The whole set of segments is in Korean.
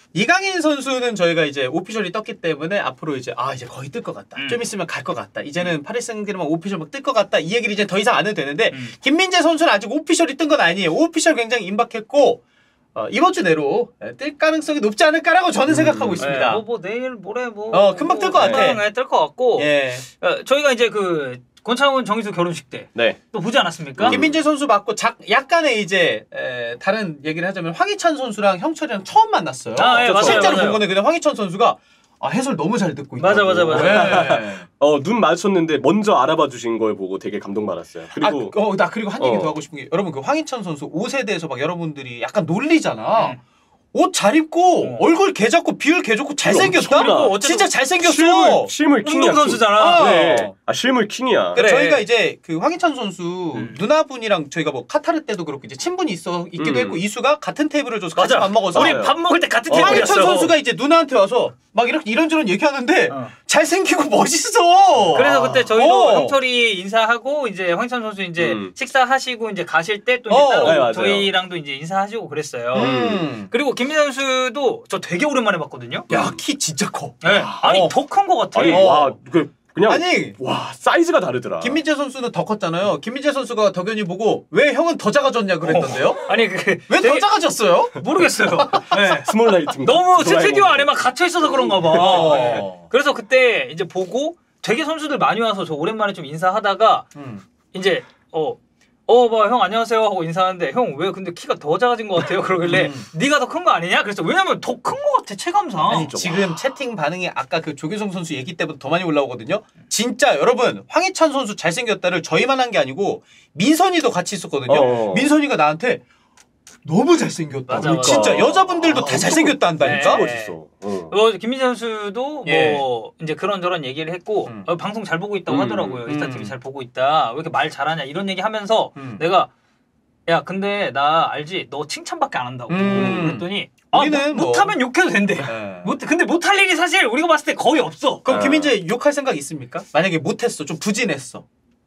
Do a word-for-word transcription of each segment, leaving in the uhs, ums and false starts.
이강인 선수는 저희가 이제 오피셜이 떴기 때문에 앞으로 이제 아 이제 거의 뜰 것 같다. 음. 좀 있으면 갈 것 같다. 이제는 음. 파리 생제르맹 오피셜 막 뜰 것 같다. 이 얘기를 이제 더 이상 안 해도 되는데 음. 김민재 선수는 아직 오피셜이 뜬 건 아니에요. 오피셜 굉장히 임박했고 어, 이번 주 내로 뜰 가능성이 높지 않을까라고 저는 음. 생각하고 있습니다. 네, 뭐, 뭐 내일 모레 뭐 어, 금방 뜰 것 뭐, 같아. 금방 뜰 것 같고 예. 어, 저희가 이제 그 권창훈 정희수 결혼식 때 네. 또 보지 않았습니까? 음. 김민재 선수 맞고 작, 약간의 이제 에, 다른 얘기를 하자면 황희찬 선수랑 형철이랑 처음 만났어요. 아, 예, 맞아요, 실제로 맞아요. 본 거는 그냥 황희찬 선수가 아, 해설 너무 잘 듣고 있다고. 맞아 맞아 맞아. 네. 어, 눈 마주쳤는데 먼저 알아봐 주신 걸 보고 되게 감동받았어요. 그리고 아, 어, 나 그리고 한 얘기 어. 더 하고 싶은 게 여러분 그 황희찬 선수 옷에 대해서 막 여러분들이 약간 놀리잖아. 음. 옷 잘 입고 어. 얼굴 개 작고 비율 개 좋고 잘생겼다. 그리고 진짜 잘생겼어. 실물, 실물 킹이야. 운동 선수잖아. 네. 어. 아 실물 킹이야. 그래. 저희가 이제 그 황희찬 선수 음. 누나분이랑 저희가 뭐 카타르 때도 그렇고 이제 친분이 있어 있기도 음. 했고 이수가 같은 테이블을 줘서 같이 맞아. 밥 먹어서 우리 밥 먹을 때 같은 어. 테이블이었어. 황희찬 선수가 이제 누나한테 와서 막 이렇게 이런저런 얘기하는데 어. 잘생기고 멋있어. 그래서 그때 저희도 어. 형철이 인사하고 이제 황희찬 선수 이제 음. 식사하시고 이제 가실 때 또 이제 어. 따로 네, 맞아요. 저희랑도 이제 인사하시고 그랬어요. 음. 그리고 김민재 선수도 저 되게 오랜만에 봤거든요. 야, 키 진짜 커. 네. 아니 어. 더 큰 것 같아. 아니 어. 와, 그 그냥 아니 와 사이즈가 다르더라. 김민재 선수는 더 컸잖아요. 김민재 선수가 덕현이 보고 왜 형은 더 작아졌냐 그랬던데요? 아니 그 왜 더 작아졌어요? 모르겠어요. 네. 스몰 라이팅. 너무 스튜디오 안에만 갇혀 있어서 그런가 봐. 어. 네. 그래서 그때 이제 보고 되게 선수들 많이 와서 저 오랜만에 좀 인사하다가 음. 이제 어 어, 뭐, 형 안녕하세요 하고 인사하는데 형 왜 근데 키가 더 작아진 것 같아요? 그러길래 음. 네가 더 큰 거 아니냐? 그래서 왜냐면 더 큰 것 같아 체감상. 아니 지금 채팅 반응이 아까 그 조규성 선수 얘기 때보다 더 많이 올라오거든요. 진짜 여러분 황희찬 선수 잘생겼다를 저희만 한 게 아니고 민선이도 같이 있었거든요. 어. 민선이가 나한테 너무 잘생겼다. 맞아, 맞아. 진짜 여자분들도 아, 다 잘생겼다 한다니까. 네. 멋있어. 어. 어, 김민재 선수도 예. 뭐 이제 그런저런 얘기를 했고 음. 어, 방송 잘 보고 있다고 음, 하더라고요. 음. 인스타 티비 잘 보고 있다. 왜 이렇게 말 잘하냐 이런 얘기 하면서 음. 내가 야 근데 나 알지? 너 칭찬밖에 안 한다고. 음. 그랬더니 아, 우리는 못, 뭐- 못하면 욕해도 된대. 네. 못 근데 못할 일이 사실 우리가 봤을 때 거의 없어. 그럼 아. 김민재 욕할 생각 있습니까? 만약에 못했어, 좀 부진했어.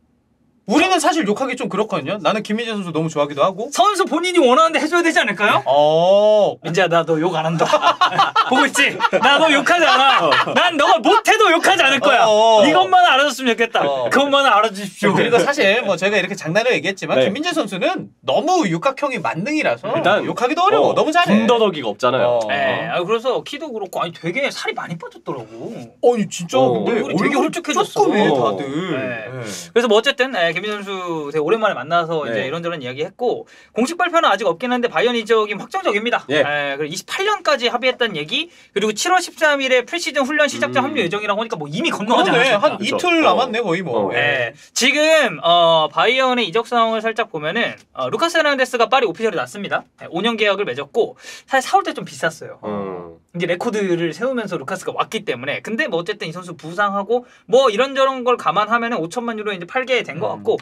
우리는 사실 욕하기 좀 그렇거든요. 나는 김민재 선수 너무 좋아하기도 하고. 선수 본인이 원하는데 해줘야 되지 않을까요? 어. 민재야 나 너 욕 안 한다. 보고 있지? 나 너 욕하지 않아. 난 너가 못해도 욕하지 않을 거야. 어. 이것만 알아줬으면 좋겠다. 어. 그것만 알아주십시오. 그리고 사실 뭐 저희가 이렇게 장난으로 얘기했지만 네. 김민재 선수는 너무 육각형이 만능이라서 일단 욕하기도 어려워. 어, 너무 잘해. 군더더기가 없잖아요. 어. 네, 아, 그래서 키도 그렇고 아니 되게 살이 많이 빠졌더라고. 아니 진짜 어, 근데 얼굴이 되게 얼굴이 홀쭉해졌어. 조금해 어. 다들. 네. 네. 그래서 뭐 어쨌든 네, 김민재 선수 되게 오랜만에 만나서 네. 이제 이런저런 이야기했고 공식 발표는 아직 없긴 한데 바이언 이적이 확정적입니다. 예. 네, 그리고 이십팔 년까지 합의했다는 얘기 그리고 칠월 십삼일에 프리시즌 훈련 시작자 음. 합류 예정이라고 하니까 뭐 이미 건너가지 그러네. 않았습니까? 한 그쵸. 이틀 어. 남았네 거의 뭐. 어. 네. 지금 어, 바이언의 이적 상황을 살짝 보면은 어, 루카스 헤르난데스가 파리 오피셜이 났습니다. 네, 오 년 계약을 맺었고 사실 사올 때 좀 비쌌어요. 음. 이제 레코드를 세우면서 루카스가 왔기 때문에 근데 뭐 어쨌든 이 선수 부상하고 뭐 이런저런 걸 감안하면은 오천만 유로 이제 팔게 된 것 음. 같고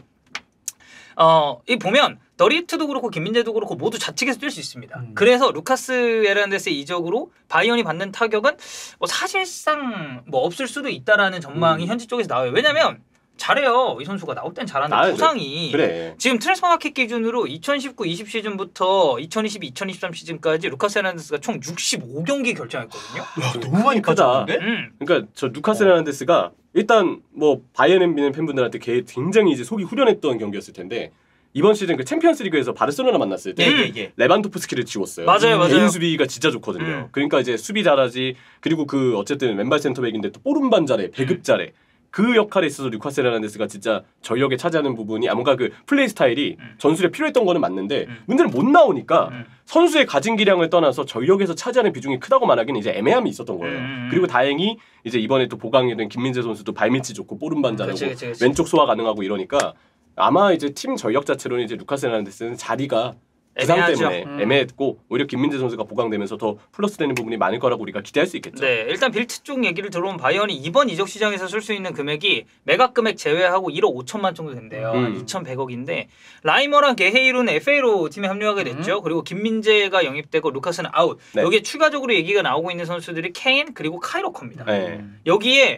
어, 이 보면 더리트도 그렇고 김민재도 그렇고 모두 좌측에서 뛸 수 있습니다. 음. 그래서 루카스 헤르난데스의 이적으로 바이언이 받는 타격은 뭐 사실상 뭐 없을 수도 있다라는 전망이 음. 현지 쪽에서 나와요. 왜냐면 잘해요. 이 선수가 나올 땐 잘하는데 나야 돼. 부상이 그래. 지금 트랜스퍼마켓 기준으로 이천십구 이십 시즌부터 이천이십이 이천이십삼 시즌까지 루카스 헤르난데스가 총 육십오 경기 결정했거든요. 야, 너무 많이 크다. 빠졌는데? 음. 그러니까 저 루카스 헤르난데스가 일단 뭐 바이에른 엠비는 팬분들한테 걔 굉장히 이제 속이 후련했던 경기였을 텐데 이번 시즌 그 챔피언스리그에서 바르셀로나 만났을 때 예, 음. 예, 예. 레반도프스키를 지웠어요. 맞아요, 맞아요. 개인 수비가 진짜 좋거든요. 음. 그러니까 이제 수비 잘하지. 그리고 그 어쨌든 왼발 센터백인데 또 볼운반 잘해, 배급 잘해. 그 역할에 있어서 루카스 헤르난데스가 진짜 전력에 차지하는 부분이 아 뭔가 그 플레이 스타일이 음. 전술에 필요했던 거는 맞는데 음. 문제는 못 나오니까 음. 선수의 가진 기량을 떠나서 전력에서 차지하는 비중이 크다고 말하기는 이제 애매함이 있었던 거예요. 음. 그리고 다행히 이제 이번에 또 보강이 된 김민재 선수도 발밑이 좋고 볼운반 잘하고 그치, 그치, 그치. 왼쪽 소화 가능하고 이러니까 아마 이제 팀 전력 자체로는 이제 루카스 헤르난데스는 자리가 부상 애매하죠. 때문에 음. 애매했고 오히려 김민재 선수가 보강되면서 더 플러스되는 부분이 많을 거라고 우리가 기대할 수 있겠죠. 네, 일단 빌트 쪽 얘기를 들어보면 바이언이 이번 이적 시장에서 쓸 수 있는 금액이 매각 금액 제외하고 일억 오천만 정도 된대요. 음. 한 이천백억인데 라이머랑 게헤이로는 에프에이로 팀에 합류하게 됐죠. 그리고 김민재가 영입되고 루카스는 아웃. 네. 여기에 추가적으로 얘기가 나오고 있는 선수들이 케인 그리고 카이로커입니다. 네. 여기에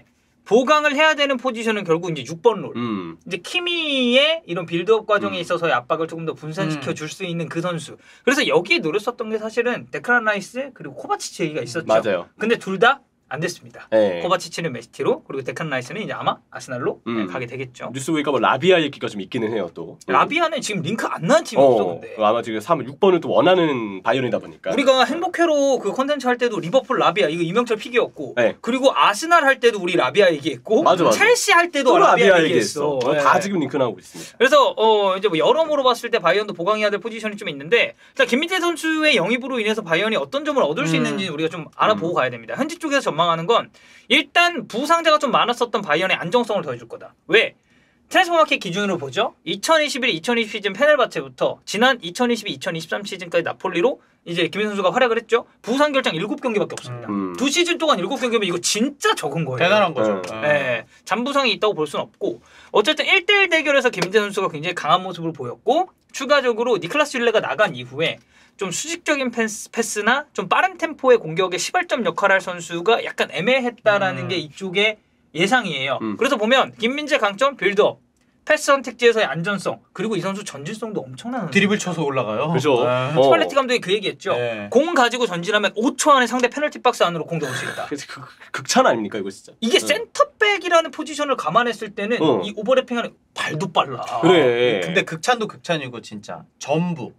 보강을 해야 되는 포지션은 결국 이제 육 번 롤. 음. 이제 키미의 이런 빌드업 과정에 음. 있어서의 압박을 조금 더 분산시켜 줄 수 있는 그 선수. 그래서 여기에 노렸었던 게 사실은 데크란 라이스 그리고 코바치치 얘기가 있었죠. 맞아요. 근데 둘 다 안 됐습니다. 네. 코바치치는 메시티로 그리고 데크란 라이스는 이제 아마 아스날로 음. 가게 되겠죠. 뉴스 보니까 뭐 라비아 얘기가 좀 있기는 해요 또. 라비아는 지금 링크 안 나는 팀이 어, 없어 근데. 아마 지금 삼, 육 번을 또 원하는 바이올이다 보니까. 우리가 행복회로 그 컨텐츠 할 때도 리버풀 라비아 이거 이명철 픽이었고 네. 그리고 아스날 할 때도 우리 라비아 얘기했고 맞아, 맞아. 첼시 할 때도 또 라비아, 라비아 얘기했어. 얘기했어. 네. 다 지금 링크 나오고 있습니다. 그래서 어 이제 뭐 여러모로 봤을 때 바이언도 보강해야 될 포지션이 좀 있는데 자 김민재 선수의 영입으로 인해서 바이언이 어떤 점을 얻을 수 음. 있는지 우리가 좀 알아보고 음. 가야 됩니다. 현지 쪽에서 전망하는 건 일단 부상자가 좀 많았었던 바이언의 안정성을 더해줄 거다. 왜? 트랜스포마켓 기준으로 보죠. 이천이십일 이천이십 시즌 페네르바체부터 지난 이천이십이 이천이십삼 시즌까지 나폴리로 이제 김민재 선수가 활약을 했죠. 부상 결장 일곱 경기밖에 없습니다. 음. 두 시즌 동안 일곱 경기면 이거 진짜 적은 거예요. 대단한 거죠. 네. 아. 네, 잔부상이 있다고 볼 수는 없고 어쨌든 일 대일 대결에서 김민재 선수가 굉장히 강한 모습을 보였고 추가적으로 니클라스 율레가 나간 이후에 좀 수직적인 패스, 패스나 좀 빠른 템포의 공격에 시발점 역할을 할 선수가 약간 애매했다라는 음. 게 이쪽의 예상이에요. 음. 그래서 보면 김민재 강점 빌드업, 패스 선택지에서의 안전성 그리고 이 선수 전진성도 엄청난 드리블 쳐서 올라가요. 그죠. 아. 어. 스팔레티 감독이 그 얘기했죠. 네. 공 가지고 전진하면 오 초 안에 상대 페널티 박스 안으로 공 넣을 수 있다. 그래서 극, 극찬 아닙니까 이거 진짜. 이게 응. 센터백이라는 포지션을 감안했을 때는 어. 이 오버래핑하는 발도 빨라. 그래. 근데 극찬도 극찬이고 진짜 전부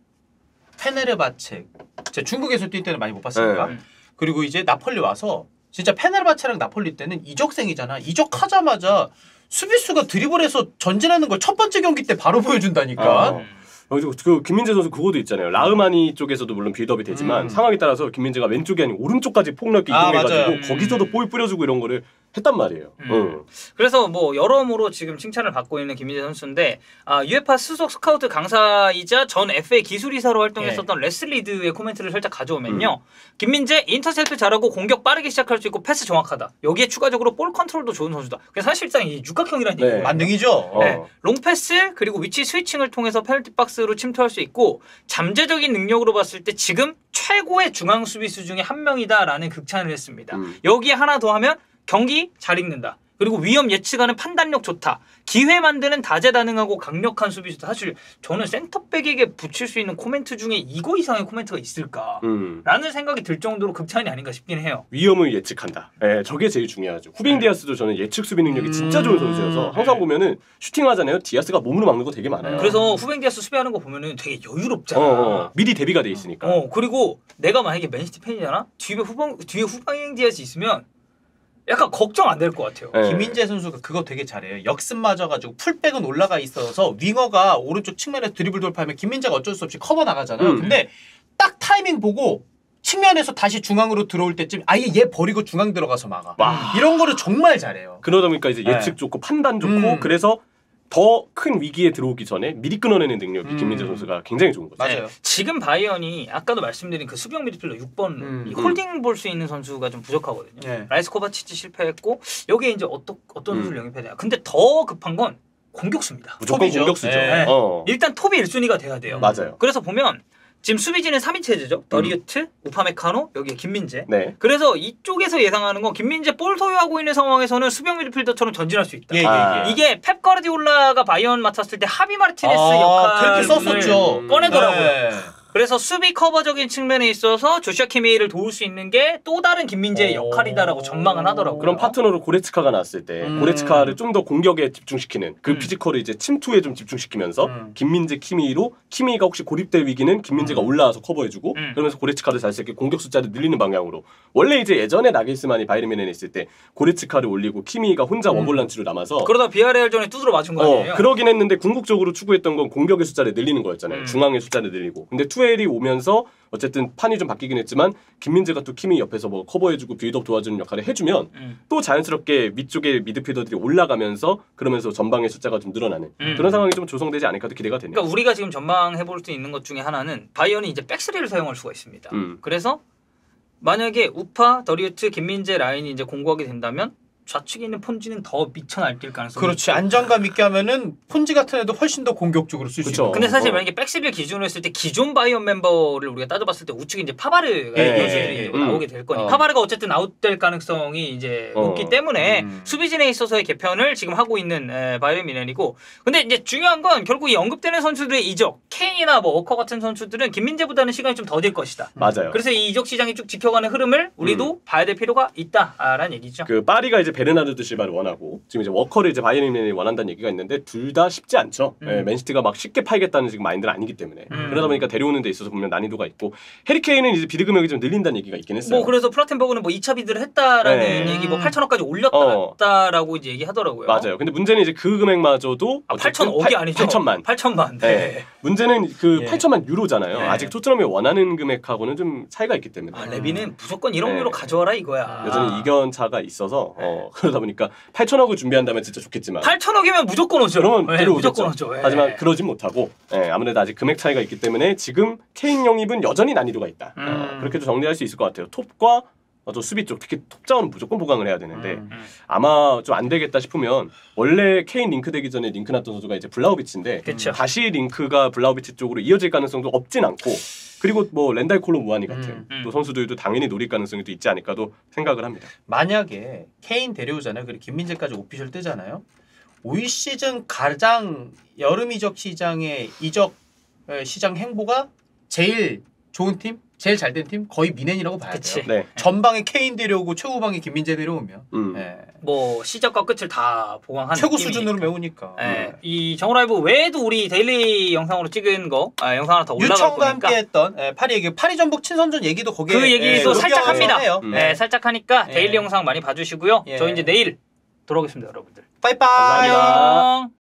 페네르바체 제가 중국에서 뛸 때는 많이 못 봤으니까 네. 그리고 이제 나폴리 와서 진짜 페네르바체랑 나폴리 때는 이적생이잖아. 이적하자마자 수비수가 드리블해서 전진하는 걸 첫 번째 경기 때 바로 보여준다니까. 어. 그리고 그 김민재 선수 그거도 있잖아요. 라흐마니 쪽에서도 물론 빌드업이 되지만 음. 상황에 따라서 김민재가 왼쪽이 아니고 오른쪽까지 폭넓게 아, 이동해가지고 맞아요. 거기서도 볼 뿌려주고 이런 거를 했단 말이에요. 음. 응. 그래서 뭐 여러모로 지금 칭찬을 받고 있는 김민재 선수인데 아, 유에파 수석 스카우트 강사이자 전 에프에이 기술이사로 활동했었던 예. 레슬리드의 코멘트를 살짝 가져오면요. 김민재 인터셉트 잘하고 공격 빠르게 시작할 수 있고 패스 정확하다. 여기에 추가적으로 볼 컨트롤도 좋은 선수다. 그래서 사실상 이 육각형이라는 네. 얘기예요. 만능이죠. 어. 네, 롱패스 그리고 위치 스위칭을 통해서 페널티 박스로 침투할 수 있고 잠재적인 능력으로 봤을 때 지금 최고의 중앙 수비수 중에 한 명이다라는 극찬을 했습니다. 음. 여기에 하나 더 하면 경기 잘 읽는다. 그리고 위험 예측하는 판단력 좋다. 기회 만드는 다재다능하고 강력한 수비수다. 사실 저는 센터백에게 붙일 수 있는 코멘트 중에 이거 이상의 코멘트가 있을까? 음. 라는 생각이 들 정도로 극찬이 아닌가 싶긴 해요. 위험을 예측한다. 예, 저게 제일 중요하죠. 후빙 디아스도 저는 예측 수비 능력이 진짜 좋은 선수여서 항상 보면은 슈팅하잖아요. 디아스가 몸으로 막는 거 되게 많아요. 그래서 후벤 디아스 수비하는 거 보면은 되게 여유롭잖아. 어, 어. 미리 대비가 돼 있으니까. 어 그리고 내가 만약에 맨시티 팬이잖아. 뒤에 후방 뒤에 후방 디아스 있으면 약간 걱정 안 될 것 같아요. 네. 김민재 선수가 그거 되게 잘해요. 역습 맞아가지고 풀백은 올라가 있어서 윙어가 오른쪽 측면에서 드리블 돌파하면 김민재가 어쩔 수 없이 커버 나가잖아요. 음. 근데 딱 타이밍 보고 측면에서 다시 중앙으로 들어올 때쯤 아예 얘 버리고 중앙 들어가서 막아. 와. 이런 거를 정말 잘해요. 그러다 보니까 이제 네. 예측 좋고 판단 좋고 음. 그래서 더 큰 위기에 들어오기 전에 미리 끊어내는 능력이 음. 김민재 선수가 굉장히 좋은 거죠. 맞아요. 지금 바이언이 아까도 말씀드린 그 수비형 미드필더 육 번 음. 이 홀딩 볼 수 있는 선수가 좀 부족하거든요. 네. 라이스 코바치치 실패했고 여기에 이제 어떤 어떤 음. 선수를 영입해야 되나. 근데 더 급한 건 공격수입니다. 무조건 톱이죠. 공격수죠. 네. 어. 일단 톱이 일 순위가 돼야 돼요. 맞아요. 그래서 보면 지금 수비진은 삼 인 체제죠. 더리우트, 우파메카노, 여기에 김민재. 네. 그래서 이쪽에서 예상하는 건 김민재 볼 소유하고 있는 상황에서는 수비형 미드필더처럼 전진할 수 있다. 예, 예, 아. 예. 이게 펩 가르디올라가 바이언 맡았을 때 하비 마르티네스 아, 역할을 그렇게 썼었죠. 꺼내더라고요. 네. 그래서 수비 커버적인 측면에 있어서 조슈아 키미를 도울 수 있는 게 또 다른 김민재의 오. 역할이다라고 전망은 하더라고요. 그런 파트너로 고레츠카가 나왔을 때 음. 고레츠카를 좀 더 공격에 집중시키는 그 음. 피지컬을 이제 침투에 좀 집중시키면서 음. 김민재 키미로 키미가 혹시 고립될 위기는 김민재가 음. 올라와서 커버해주고 음. 그러면서 고레츠카를 잘 쓸게 공격 숫자를 늘리는 방향으로 원래 이제 예전에 나겔스만이 바이에른 뮌헨에 있을 때 고레츠카를 올리고 키미가 혼자 음. 원볼란치로 남아서 그러다 비아레알전에 두드러 맞은 거 아니에요? 어, 그러긴 했는데 궁극적으로 추구했던 건 공격의 숫자를 늘리는 거였잖아요. 음. 중앙의 숫자를 늘리고. 근데 투엘이 오면서 어쨌든 판이 좀 바뀌긴 했지만 김민재가 또 키미 옆에서 뭐 커버해주고 빌드업 도와주는 역할을 해주면 음. 또 자연스럽게 밑쪽에 미드필더들이 올라가면서 그러면서 전방의 숫자가 좀 늘어나는 음. 그런 상황이 좀 조성되지 않을까도 기대가 되네요. 그러니까 우리가 지금 전망해 볼 수 있는 것 중에 하나는 바이언이 이제 백스리를 사용할 수가 있습니다. 음. 그래서 만약에 우파, 더리우트, 김민재 라인이 이제 공고하게 된다면 좌측에 있는 폰지는 더 미쳐 날뛸 가능성이 그렇지. 있고. 안정감 있게 하면은 폰지 같은 애도 훨씬 더 공격적으로 쓸 수 그쵸. 있고. 근데 사실 어. 만약에 백스빌 기준으로 했을 때 기존 바이온 멤버를 우리가 따져봤을 때 우측에 이제 파바르가 예, 선수들이 예, 예. 이제 나오게 될 거니 어. 파바르가 어쨌든 아웃될 가능성이 이제 어. 높기 때문에 음. 수비진에 있어서의 개편을 지금 하고 있는 에, 바이온 미넨이고 근데 이제 중요한 건 결국 이 언급되는 선수들의 이적 케인이나 뭐 워커 같은 선수들은 김민재보다는 시간이 좀 더 될 것이다. 맞아요. 그래서 이 이적 시장이 쭉 지켜가는 흐름을 우리도 음. 봐야 될 필요가 있다라는 얘기죠. 그 파리가 이제 베르나르드 실바를 원하고 지금 이제 워커를 이제 바이에른이 원한다는 얘기가 있는데 둘 다 쉽지 않죠. 음. 예, 맨시티가 막 쉽게 팔겠다는 지금 마인드는 아니기 때문에 음. 그러다 보니까 데려오는 데 있어서 보면 난이도가 있고 해리케인은 이제 비드 금액이 좀 늘린다는 얘기가 있긴 했어요. 뭐 그래서 플라텐버그는 뭐 이 차 비드를 했다라는 네. 얘기, 뭐 음. 팔천억까지 어. 올렸다라고 이제 얘기하더라고요. 맞아요. 근데 문제는 이제 그 금액마저도 아, 어쨌든 팔천억이 팔- 아니죠. 팔천만. 팔천만. 네. 네. 문제는 그 예. 팔천만 유로잖아요. 네. 아직 토트넘이 원하는 금액하고는 좀 차이가 있기 때문에 아, 레비는 무조건 일억 네. 유로 가져와라 이거야. 여전히 이견 차가 있어서 어, 그러다 보니까 팔천억을 준비한다면 진짜 좋겠지만 팔천억이면 무조건 오죠. 그러면 네, 데려오겠죠. 무조건 오죠. 예. 하지만 그러진 못하고 예, 아무래도 아직 금액 차이가 있기 때문에 지금 케인 영입은 여전히 난이도가 있다. 음. 어, 그렇게도 정리할 수 있을 것 같아요. 톱과 어, 또 수비 쪽 특히 톱 자원은 무조건 보강을 해야 되는데 음. 아마 좀 안 되겠다 싶으면 원래 케인 링크 되기 전에 링크 났던 선수가 이제 블라우비치인데 그쵸. 다시 링크가 블라우비치 쪽으로 이어질 가능성도 없진 않고 그리고 뭐 렌달 콜로 무아니 같은 음, 음. 또 선수들도 당연히 노릴 가능성이 또 있지 않을까도 생각을 합니다. 만약에 케인 데려오잖아요. 그리고 김민재까지 오피셜 뜨잖아요. 올 시즌 가장 여름 이적 시장의 이적 에, 시장 행보가 제일 좋은 팀, 제일 잘 된 팀 거의 미넨이라고 봐야 그치. 돼요. 네. 전방에 케인 데려오고 최후방에 김민재 데려오면 음. 예. 뭐 시작과 끝을 다 보강한 최고 느낌이니까. 수준으로 메우니까. 예. 이 정우라이브 외에도 우리 데일리 영상으로 찍은 거 아, 영상 하나 더 올라갈 유청과 거니까 함께했던 예, 파리 얘기, 파리 전북 친선전 얘기도 거기에 그 얘기도 예, 살짝 합니다. 해요. 음. 예, 살짝 하니까 예. 데일리 영상 많이 봐주시고요. 예. 저희 이제 내일 돌아오겠습니다, 여러분들. 빠이빠이. 감사합니다. 안녕.